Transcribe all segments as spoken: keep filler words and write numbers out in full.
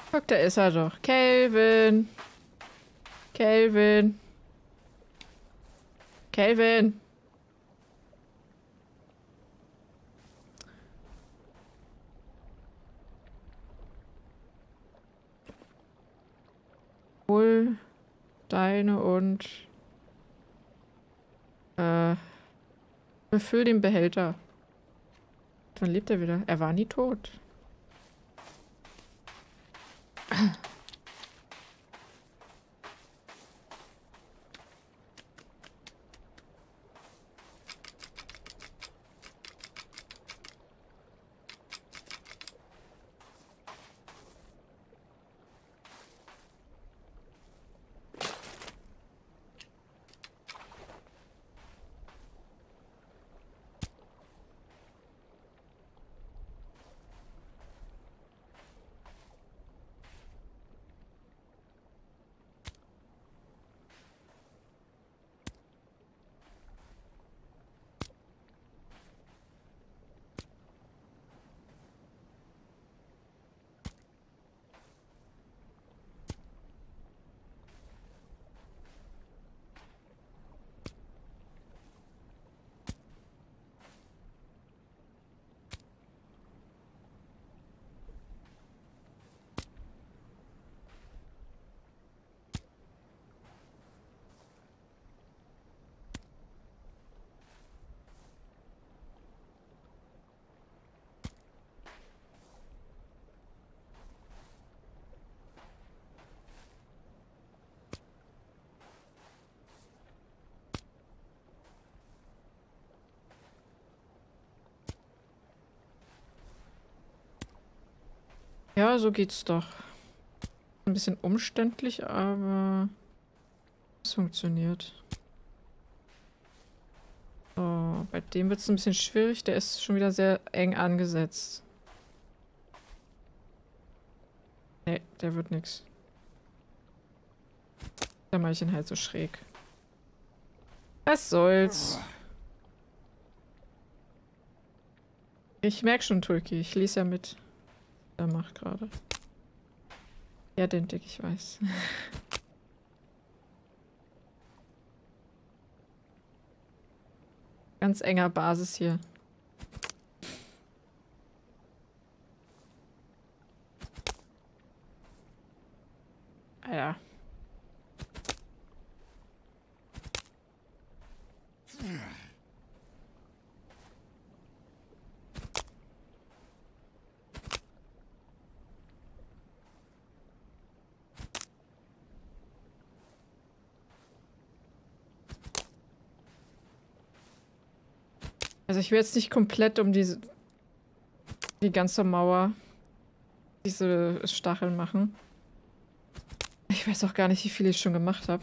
Guck, da ist er doch. Kelvin. Kelvin. Kelvin. Hol Steine und äh, befüll den Behälter. Wann lebt er wieder? Er war nie tot. Ja, so geht's doch. Ein bisschen umständlich, aber es funktioniert. So, bei dem wird es ein bisschen schwierig. Der ist schon wieder sehr eng angesetzt. Nee, der wird nix. Da mache ich ihn halt so schräg. Was soll's? Ich merke schon, Tulki. Ich lese ja mit. Er macht gerade. Ja, den Dick, ich weiß. Ganz enger Basis hier. Ah ja. Also ich will jetzt nicht komplett um diese die ganze Mauer diese Stacheln machen. Ich weiß auch gar nicht, wie viel ich schon gemacht habe.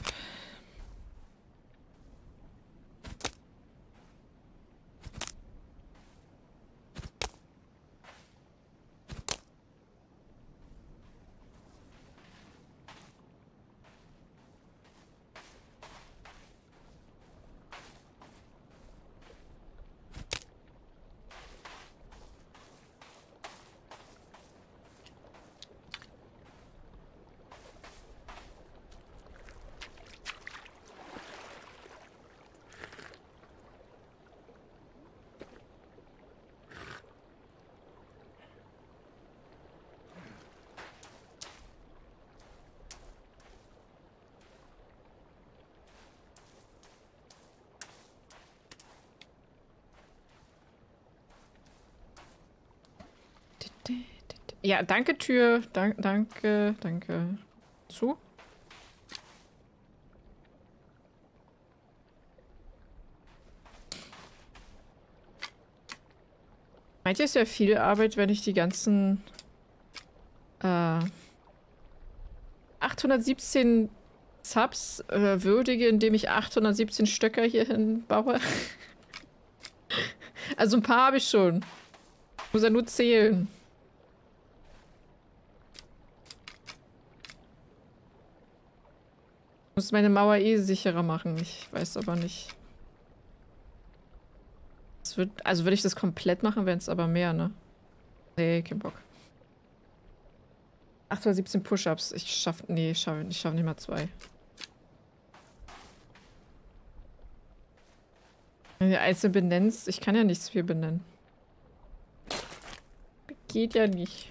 Ja, danke Tür. Dank, danke, danke. Zu? Meint ihr, es ist ja viel Arbeit, wenn ich die ganzen äh, achthundertsiebzehn Subs äh, würdige, indem ich achthundertsiebzehn Stöcker hierhin baue? Also ein paar habe ich schon. Muss ja nur zählen. Muss meine Mauer eh sicherer machen. Ich weiß aber nicht. Es wird, also würde ich das komplett machen, wären es aber mehr, ne? Nee, kein Bock. acht oder siebzehn Push-Ups. Ich schaff. Nee, ich schaffe ich schaff nicht mal zwei. Wenn du einzeln benennst, ich kann ja nichts viel benennen. Geht ja nicht.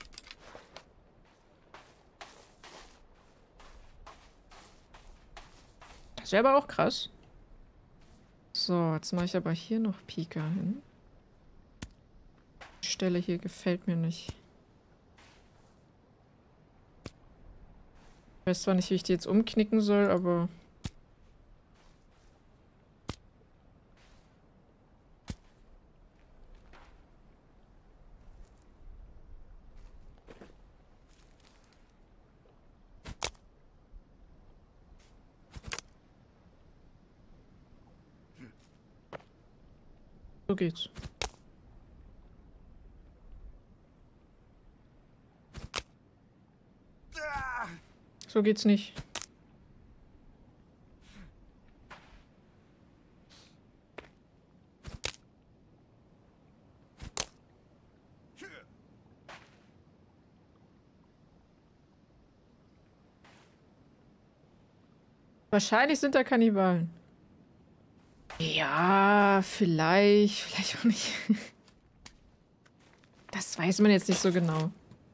Das wäre aber auch krass. So, jetzt mache ich aber hier noch Pika hin. Die Stelle hier gefällt mir nicht. Ich weiß zwar nicht, wie ich die jetzt umknicken soll, aber... So geht's. So geht's nicht. Wahrscheinlich sind da Kannibalen. Ja, vielleicht, vielleicht auch nicht. Das weiß man jetzt nicht so genau.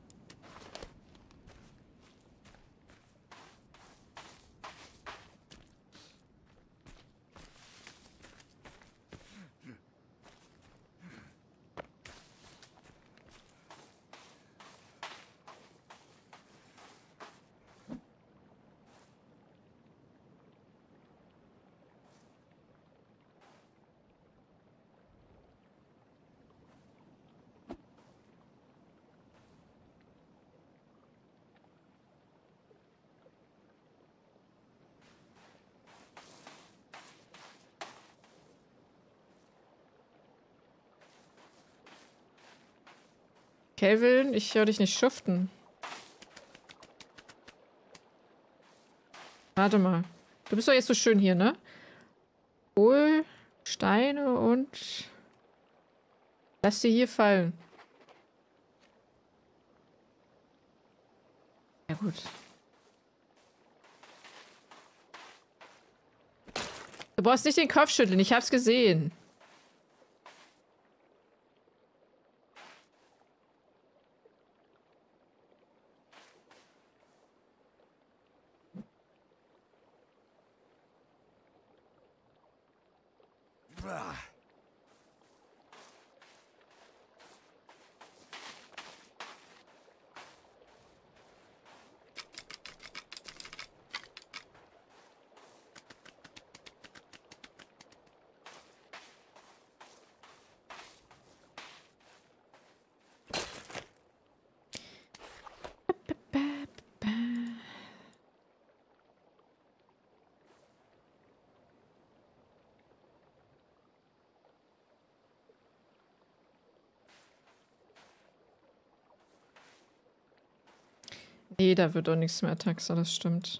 Kelvin, ich höre dich nicht schuften. Warte mal. Du bist doch jetzt so schön hier, ne? Hol Steine und lass sie hier fallen. Ja gut. Du brauchst nicht den Kopf schütteln, ich hab's gesehen. Nee, da wird doch nichts mehr, Taxa, das stimmt.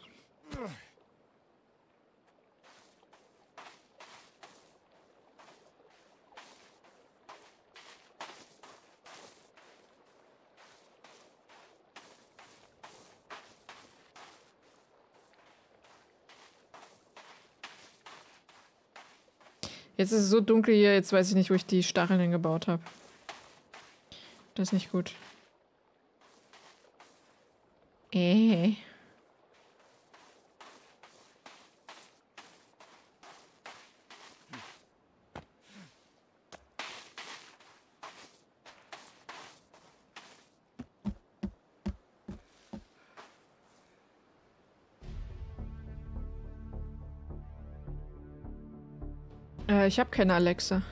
Jetzt ist es so dunkel hier, jetzt weiß ich nicht, wo ich die Stacheln hingebaut habe. Das ist nicht gut. Äh. Äh, ich habe keine Alexa.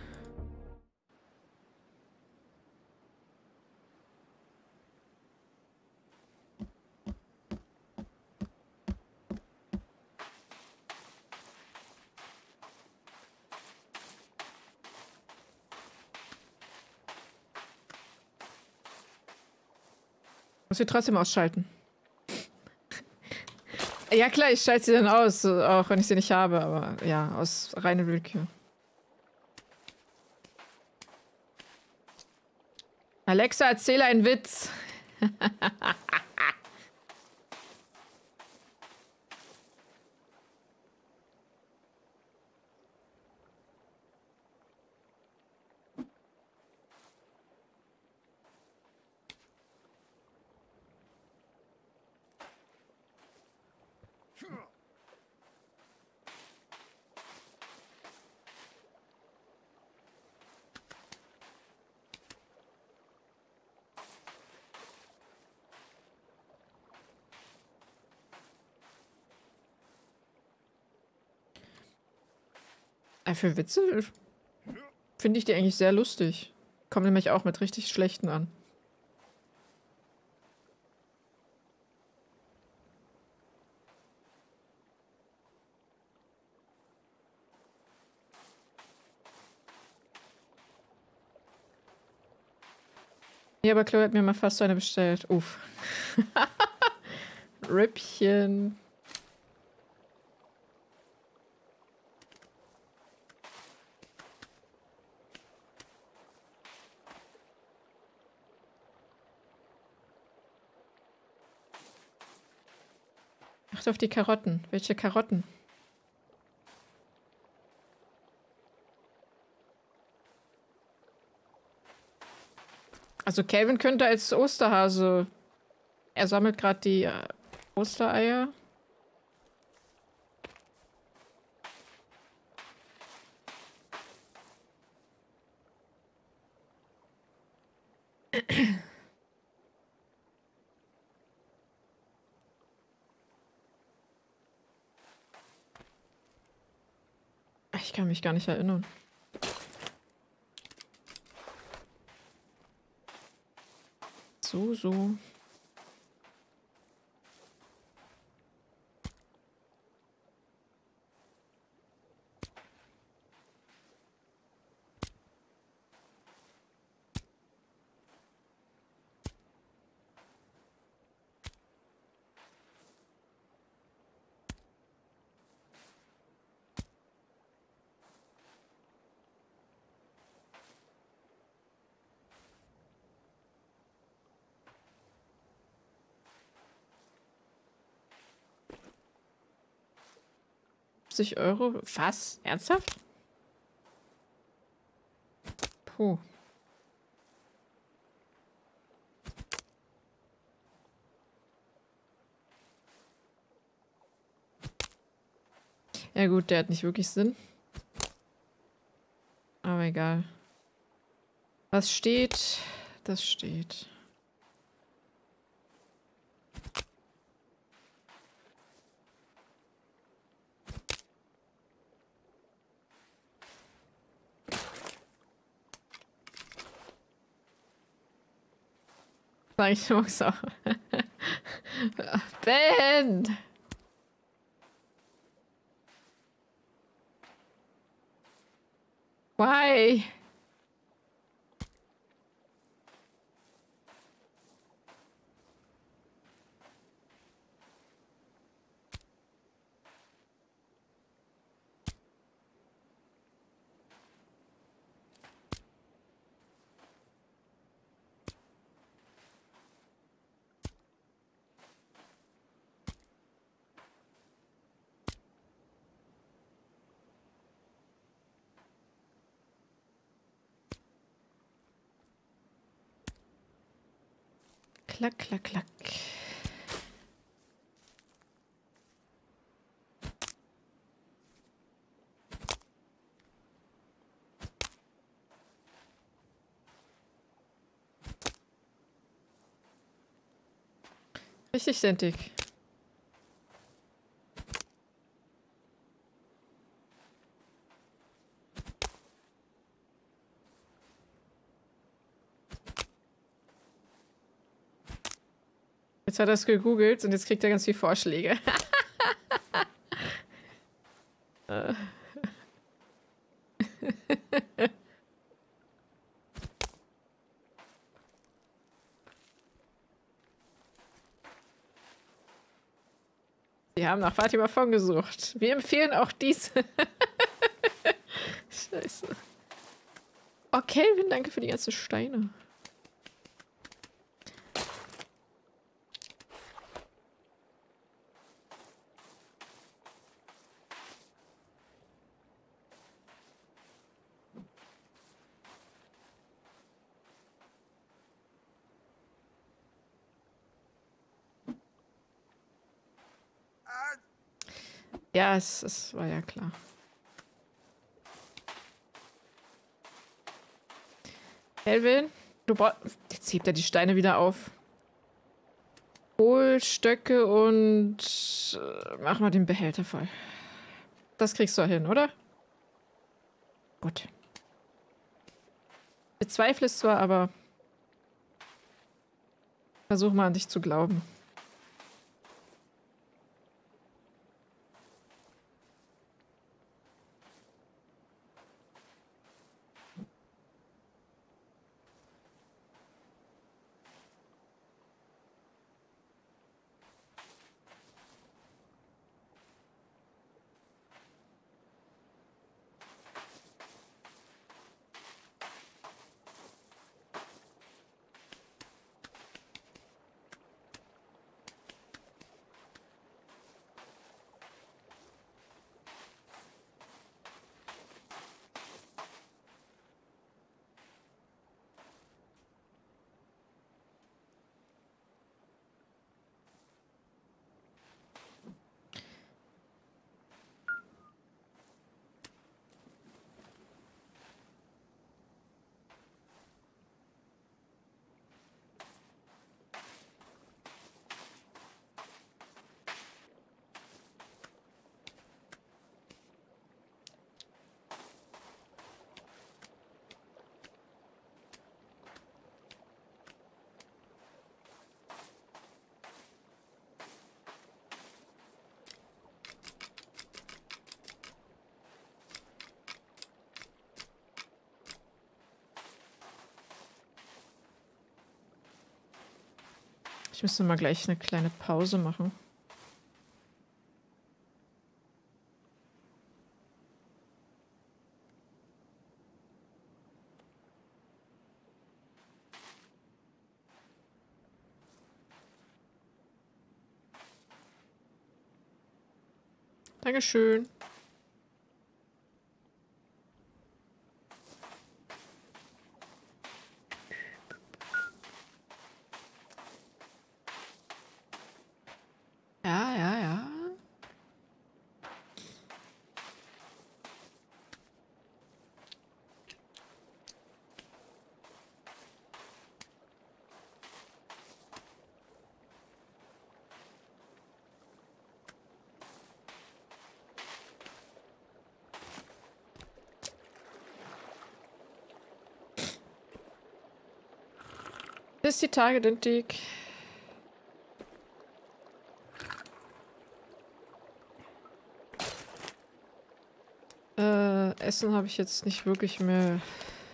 Muss sie trotzdem ausschalten. Ja klar, ich schalte sie dann aus, auch wenn ich sie nicht habe, aber ja, aus reiner Willkür. Alexa, erzähle einen Witz. Äh, für Witze finde ich die eigentlich sehr lustig. Kommen nämlich auch mit richtig schlechten an. Ja, aber Chloe hat mir mal fast so eine bestellt. Uff. Rippchen. Acht auf die Karotten. Welche Karotten? Also Calvin könnte als Osterhase... Er sammelt gerade die äh, Ostereier. Ich kann mich gar nicht erinnern. So, so. fünfzig Euro? Was? Ernsthaft? Puh. Ja gut, der hat nicht wirklich Sinn. Aber egal. Was steht? Das steht. Sag ich auch so. Ben! Why? Klack, klack, klack. Richtig sentig. Jetzt hat er es gegoogelt und jetzt kriegt er ganz viele Vorschläge. Sie haben nach Fatima Fong gesucht. Wir empfehlen auch dies. Scheiße. Oh, Calvin, danke für die ganzen Steine. Ja, es, es war ja klar. Calvin, du brauchst... Jetzt hebt er die Steine wieder auf. Hol Stöcke und äh, mach mal den Behälter voll. Das kriegst du hin, oder? Gut. Ich bezweifle es zwar, aber versuch mal an dich zu glauben. Ich müsste mal gleich eine kleine Pause machen. Dankeschön. Ja, ja, ja. Bis die Tage sind dick. Äh, Essen habe ich jetzt nicht wirklich mehr.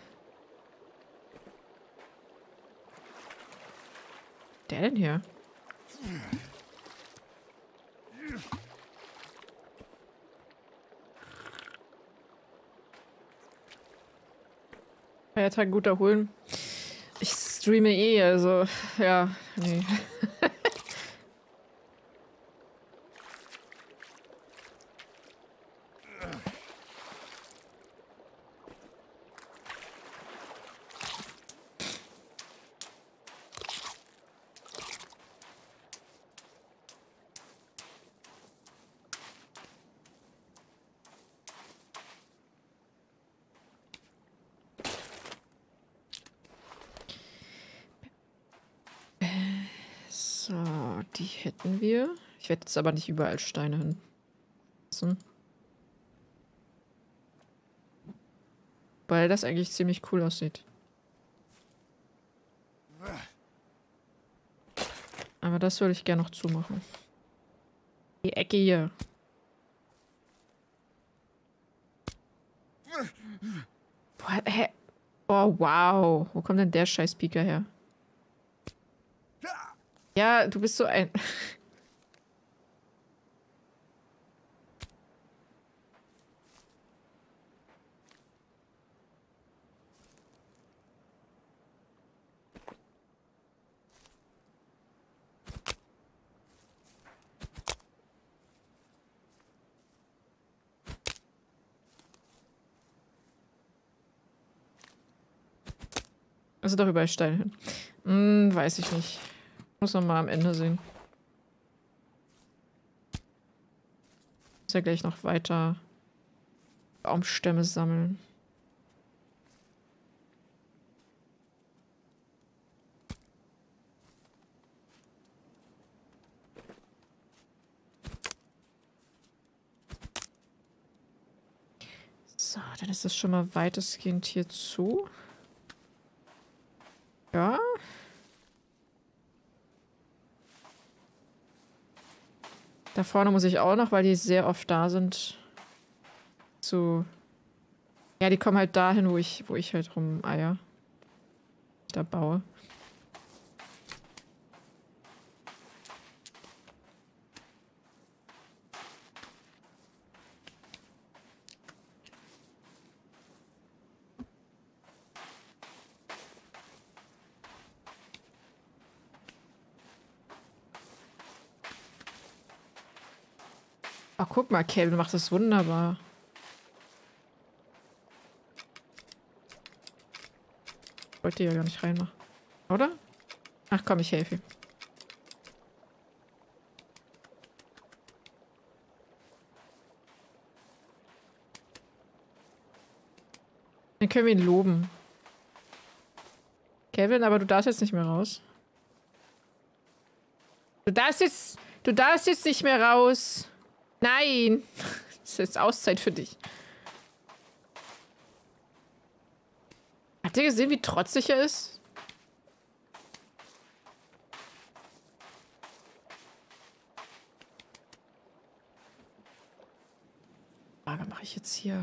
Der denn hier? Feiertag gut erholen. Ich streame eh, also ja, nee. So, die hätten wir. Ich werde jetzt aber nicht überall Steine hin lassen. Weil das eigentlich ziemlich cool aussieht. Aber das würde ich gerne noch zumachen. Die Ecke hier. Boah, hä? Oh, wow. Wo kommt denn der Scheiß-Pieker her? Ja, du bist so ein... Also doch überall Steine hin. Hm, weiß ich nicht. Muss noch mal am Ende sehen. Muss ja gleich noch weiter Baumstämme sammeln. So. So, dann ist das schon mal weitestgehend hier zu. Ja. Da vorne muss ich auch noch, weil die sehr oft da sind. Zu. Ja, die kommen halt dahin, wo ich, wo ich halt rumeier. Da baue. Ach, guck mal, Cable, du machst das wunderbar. Ich wollte ja gar nicht reinmachen. Oder? Ach komm, ich helfe ihm. Dann können wir ihn loben. Kevin, aber du darfst jetzt nicht mehr raus. Du darfst jetzt... Du darfst jetzt nicht mehr raus. Nein. Das ist jetzt Auszeit für dich. Habt ihr gesehen, wie trotzig er ist? Frage mache ich jetzt hier.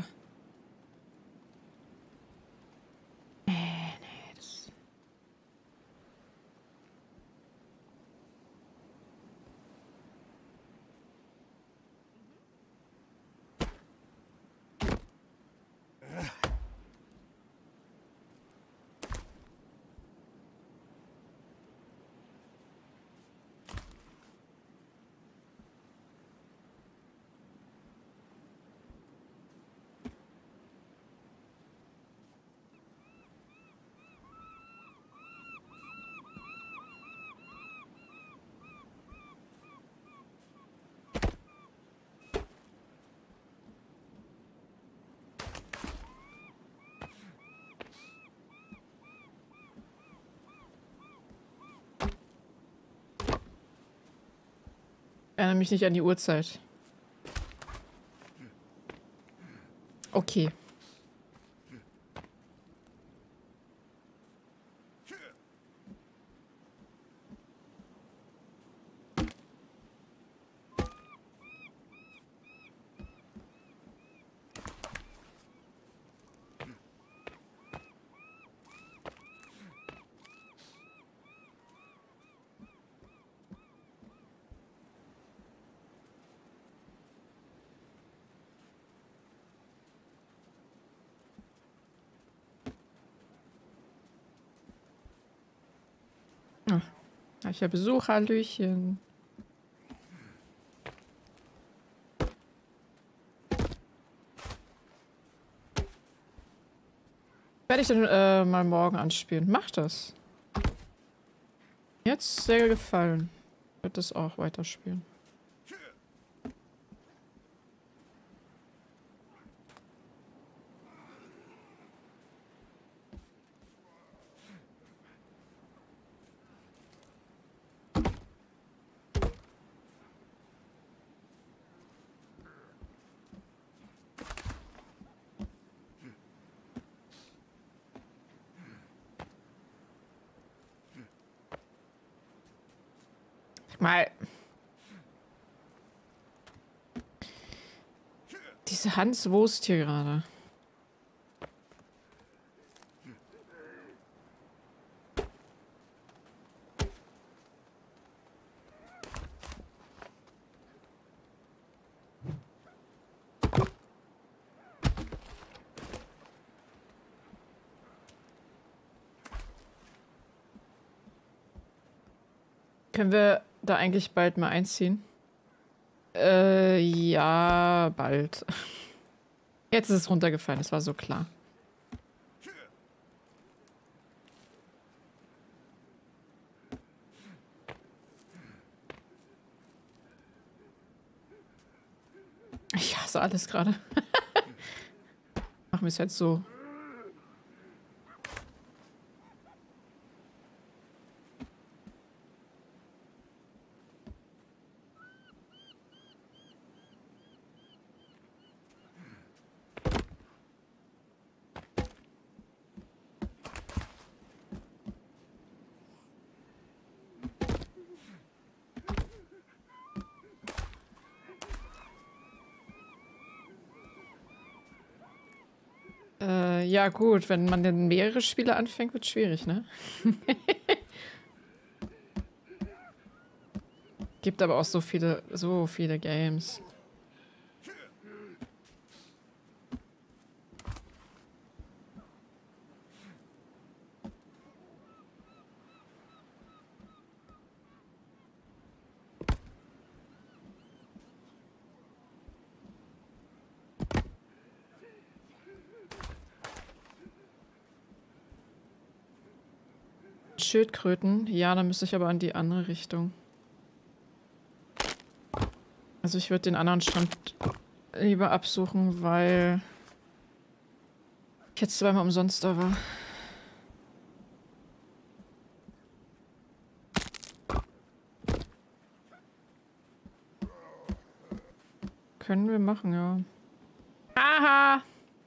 Nee, nee, das... Erinnere mich nicht an die Uhrzeit. Okay. Ah, ich habe Besuch, Hallöchen. Werde ich dann äh, mal morgen anspielen. Mach das. Mir hat's sehr gefallen. Ich werde das auch weiterspielen. Mal. Diese Hans Wurst hier gerade. Können wir da eigentlich bald mal einziehen? Äh, ja, bald. Jetzt ist es runtergefallen, das war so klar. Ich hasse alles gerade. Machen wir es jetzt so. Äh, ja gut, wenn man denn mehrere Spiele anfängt, wird es schwierig, ne? Gibt aber auch so viele, so viele Games. Schildkröten? Ja, dann müsste ich aber in die andere Richtung. Also ich würde den anderen Strand lieber absuchen, weil ich jetzt zweimal umsonst da war. Können wir machen, ja. Aha!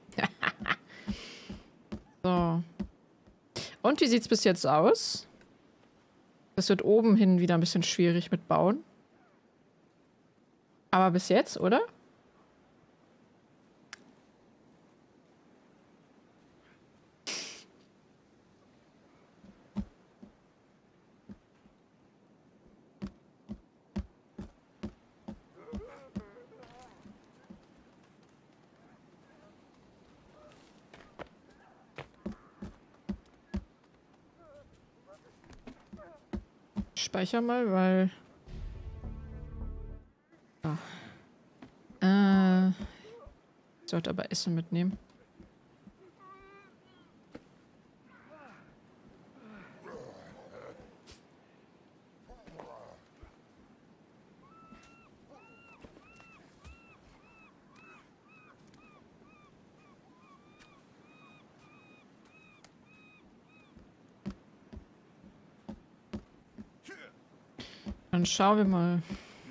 So. Und wie sieht's bis jetzt aus? Das wird oben hin wieder ein bisschen schwierig mit Bauen. Aber bis jetzt, oder? Ich speicher mal, weil... Oh. Äh... Ich sollte aber Essen mitnehmen. Dann schauen wir mal.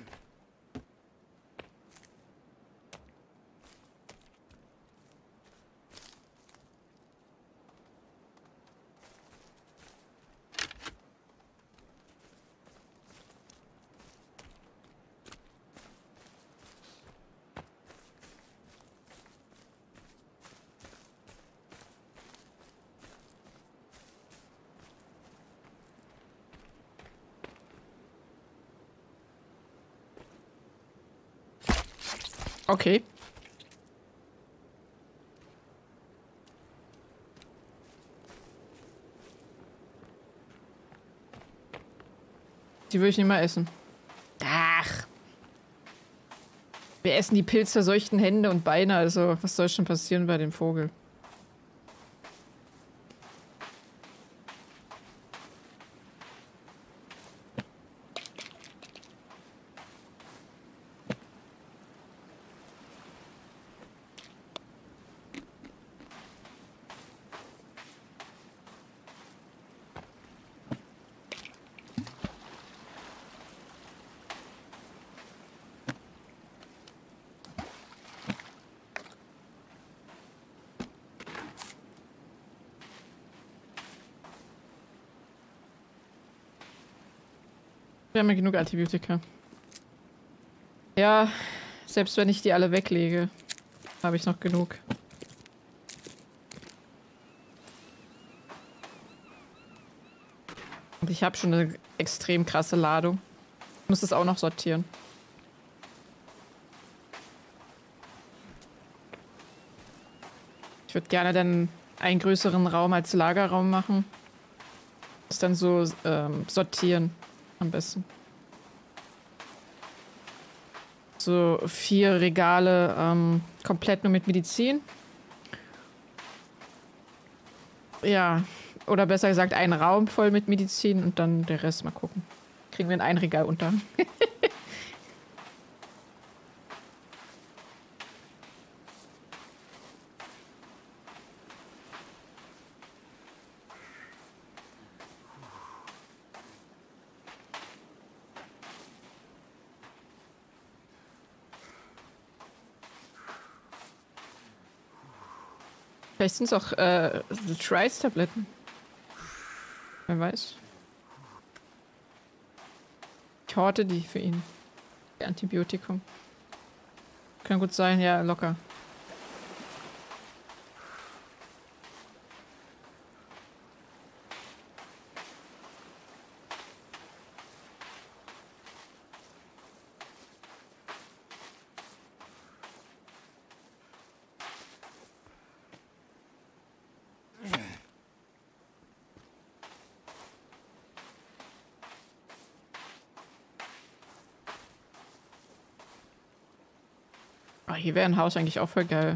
Okay. Die würde ich nicht mal essen. Ach. Wir essen die pilzverseuchten Hände und Beine, also was soll schon passieren bei dem Vogel? Wir haben ja genug Antibiotika. Ja, selbst wenn ich die alle weglege, habe ich noch genug. Und ich habe schon eine extrem krasse Ladung. Ich muss das auch noch sortieren. Ich würde gerne dann einen größeren Raum als Lagerraum machen. Das dann so ähm, sortieren am besten. So vier Regale ähm, komplett nur mit Medizin. Ja, oder besser gesagt ein Raum voll mit Medizin und dann der Rest mal gucken. Kriegen wir in ein Regal unter. Vielleicht sind es auch äh, Trice-Tabletten. Wer weiß. Ich horte die für ihn. Die Antibiotikum. Kann gut sein, ja, locker. hier wäre ein Haus eigentlich auch voll geil.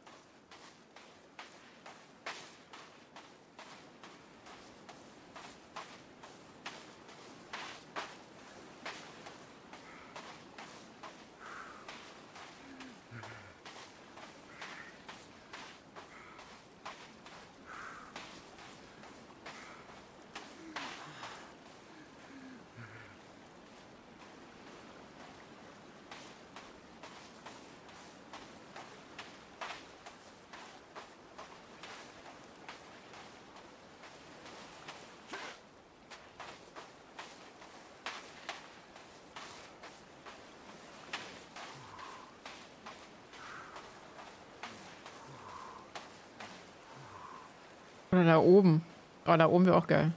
Oder da oben. Oh, da oben wäre auch geil.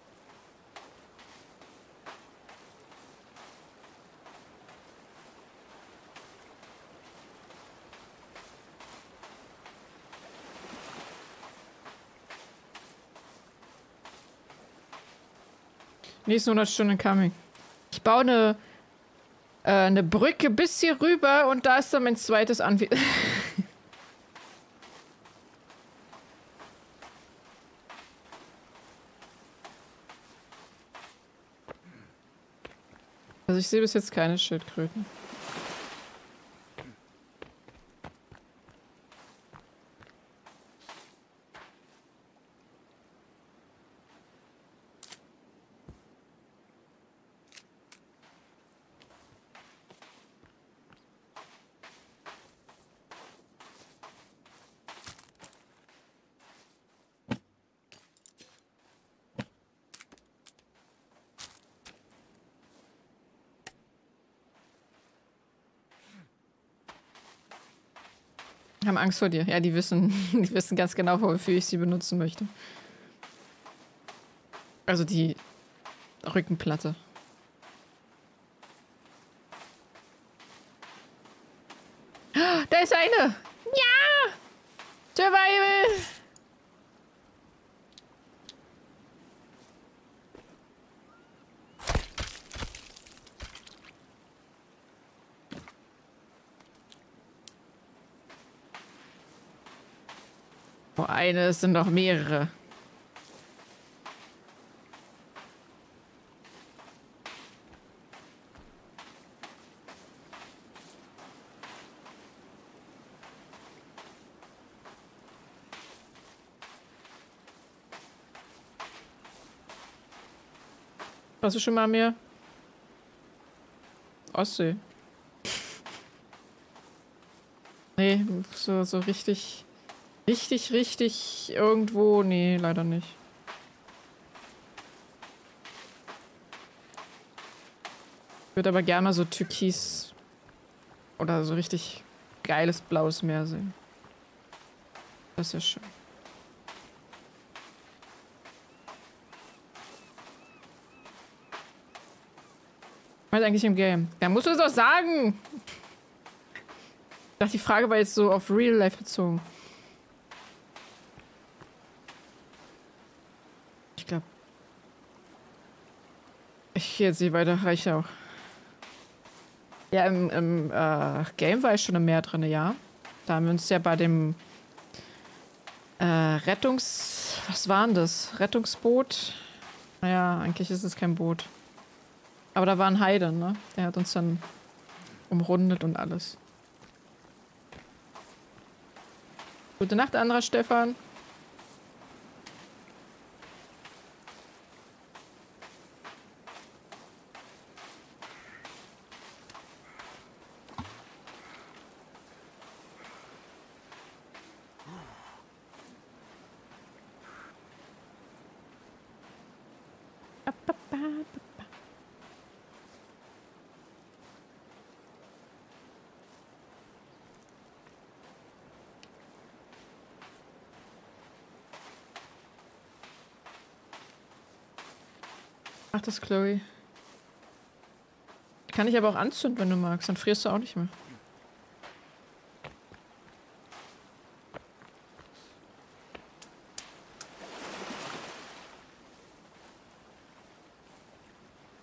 Nächste hundert Stunden coming. Ich baue eine, äh, eine Brücke bis hier rüber und da ist dann mein zweites Anwesen. Also ich sehe bis jetzt keine Schildkröten. Haben Angst vor dir. Ja, die wissen, die wissen ganz genau, wofür ich sie benutzen möchte. Also die Rückenplatte. Da ist eine! Ja! Survival! Oh, eine, es sind noch mehrere. Warst du schon mal mehr? Ostsee. Nee, so, so richtig, richtig, richtig irgendwo, nee, leider nicht. Ich würde aber gerne mal so türkis oder so richtig geiles blaues Meer sehen. Das ist ja schön. Was ist eigentlich im Game? Da musst du es doch sagen! Ich dachte, die Frage war jetzt so auf Real Life bezogen. Ich glaube. Ich gehe jetzt hier weiter, reicht auch. Ja, im, im äh, Game war ich schon im Meer drin, ja. Da haben wir uns ja bei dem äh, Rettungs... Was war denn das? Rettungsboot? Naja, eigentlich ist es kein Boot. Aber da war ein Heide, ne? Der hat uns dann umrundet und alles. Gute Nacht, anderer Stefan. Ach, das Chloe. Kann ich aber auch anzünden, wenn du magst. Dann frierst du auch nicht mehr.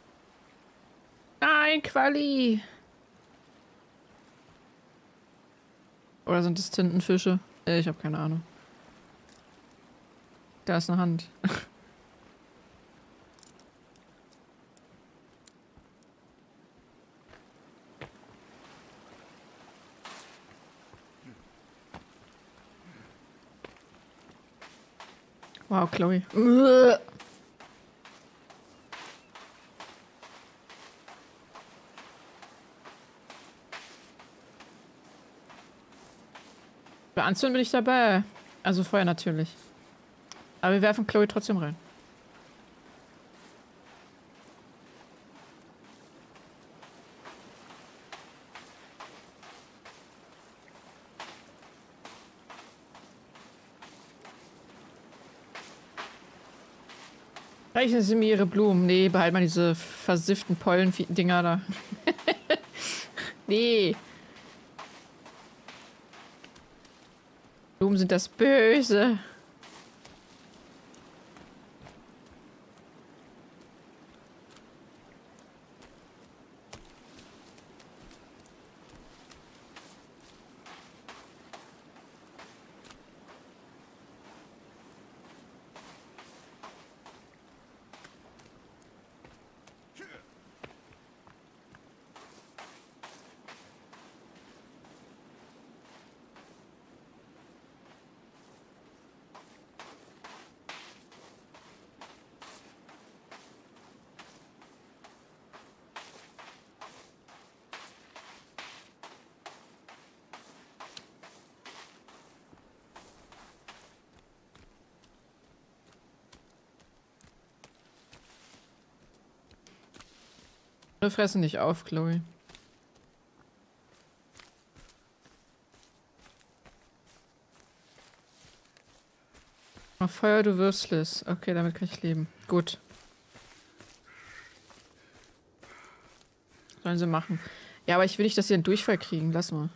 Nein, Quali! Oder sind es Tintenfische? Äh, ich habe keine Ahnung. Da ist eine Hand. Wow, Chloe. Bei Anzünden bin ich dabei. Also Feuer natürlich. Aber wir werfen Chloe trotzdem rein. Reichen Sie mir Ihre Blumen. Nee, behalt mal diese versifften Pollen-Dinger da. Nee. Blumen sind das Böse. Wir fressen nicht auf, Chloe. Auf Feuer, du Würstles. Okay, damit kann ich leben. Gut. Sollen sie machen. Ja, aber ich will nicht, dass sie einen Durchfall kriegen. Lass mal.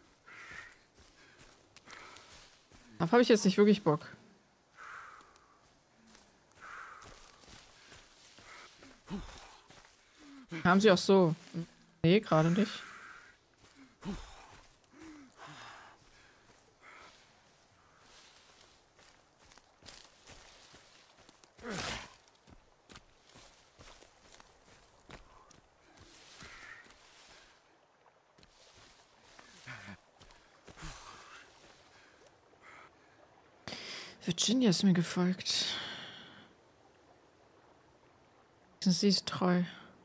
Darauf habe ich jetzt nicht wirklich Bock. Haben sie auch so. Nee, gerade nicht. Virginia ist mir gefolgt. Sie ist treu.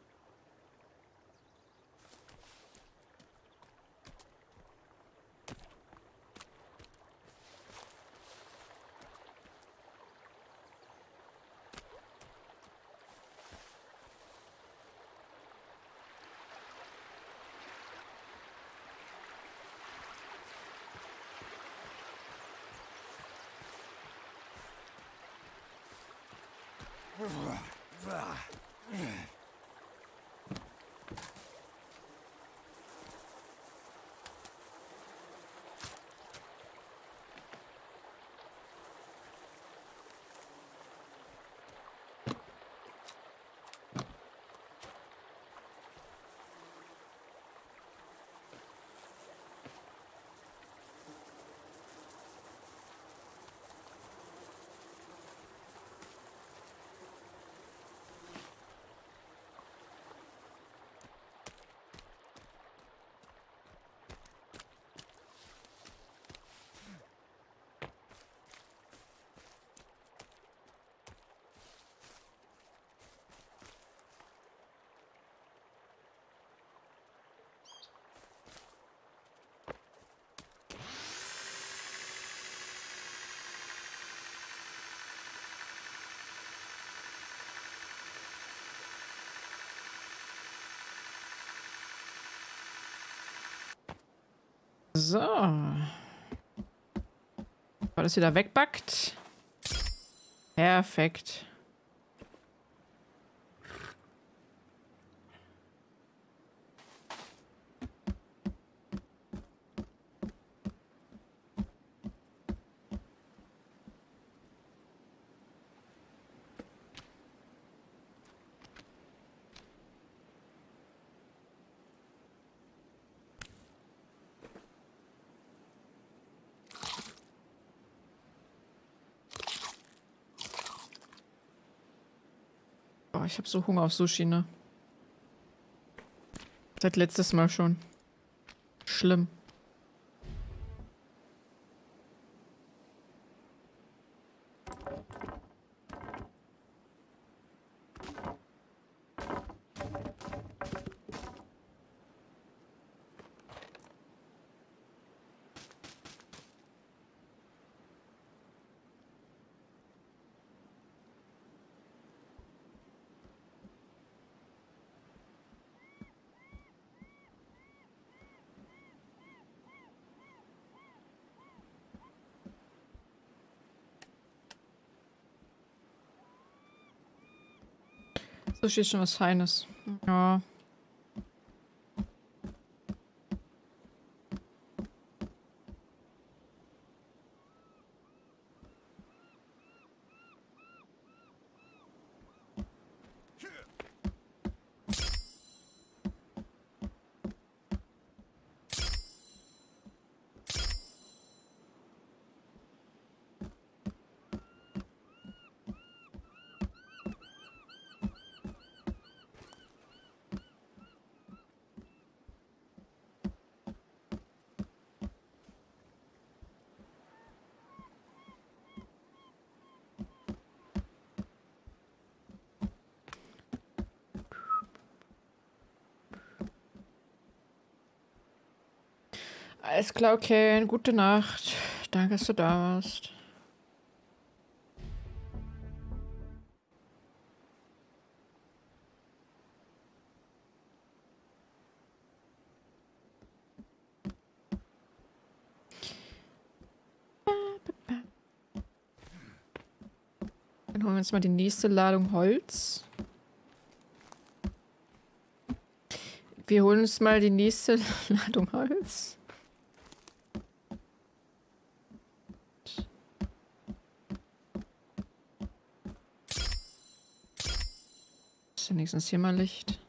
So. War das wieder wegbackt? Perfekt. Oh, ich habe so Hunger auf Sushi, ne? Seit letztes Mal schon. Schlimm. Sushi ist schon was Feines. Ja. Alles klar, okay. Gute Nacht. Danke, dass du da warst. Dann holen wir uns mal die nächste Ladung Holz. Wir holen uns mal die nächste Ladung Holz. Ist wenigstens hier mal Licht.